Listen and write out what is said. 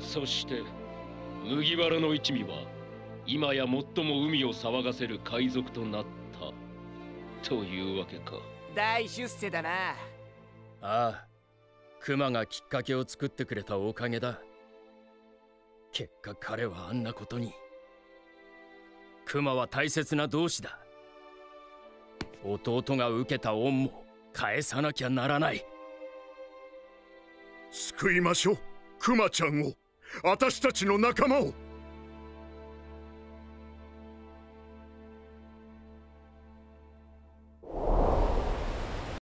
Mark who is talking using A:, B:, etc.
A: そして麦わらの一味は今や最も海を騒がせる海賊となったというわけか。
B: 大出世だな。
C: ああ、クマがきっかけを作ってくれたおかげだ。結果彼はあんなことに。クマは大切な同志だ。弟が受けた恩も返さなきゃならない。
D: 救いましょう、クマちゃんを。私たちの仲間を。